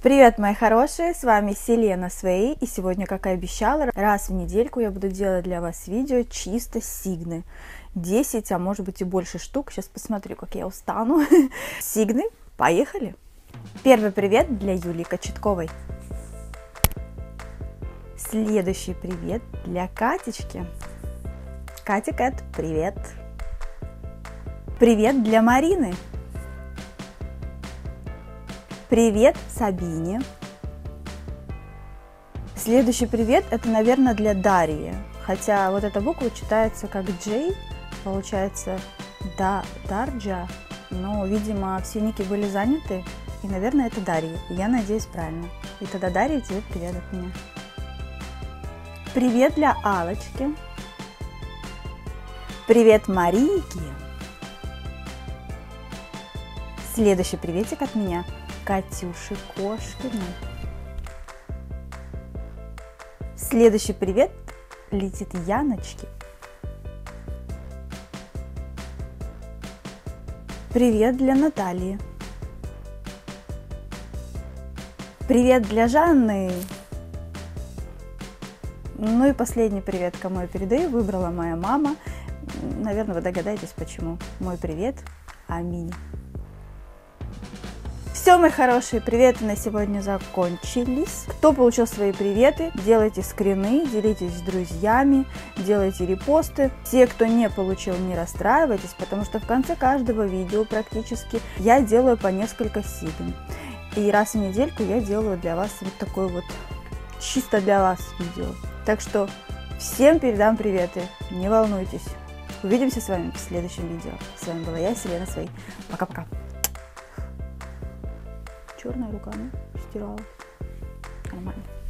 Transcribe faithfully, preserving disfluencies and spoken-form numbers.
Привет, мои хорошие, с вами Селена Свей, и сегодня, как и обещала, раз в недельку я буду делать для вас видео чисто сигны. десять, а может быть и больше штук, сейчас посмотрю, как я устану. Сигны, поехали! Первый привет для Юлии Кочетковой. Следующий привет для Катечки. Катя, Кэт, привет! Привет для Марины. Привет Сабине. Следующий привет это, наверное, для Дарьи. Хотя вот эта буква читается как Джей, получается да, Дарджа. Но, видимо, все ники были заняты. И, наверное, это Дарья. Я надеюсь, правильно. И тогда Дарья, тебе привет от меня. Привет для Алочки. Привет Марийке. Следующий приветик от меня. Катюши Кошкиной. Следующий привет летит Яночке. Привет для Натальи. Привет для Жанны. Ну и последний привет, кому я передаю, выбрала моя мама. Наверное, вы догадаетесь, почему. Мой привет. Аминь. Все, мои хорошие, приветы на сегодня закончились. Кто получил свои приветы, делайте скрины, делитесь с друзьями, делайте репосты. Те, кто не получил, не расстраивайтесь, потому что в конце каждого видео практически я делаю по несколько сигн. И раз в недельку я делаю для вас вот такое вот чисто для вас видео. Так что всем передам приветы, не волнуйтесь. Увидимся с вами в следующем видео. С вами была я, Селена Свей. Пока-пока. Черная рука, ну, стиралась. Нормально.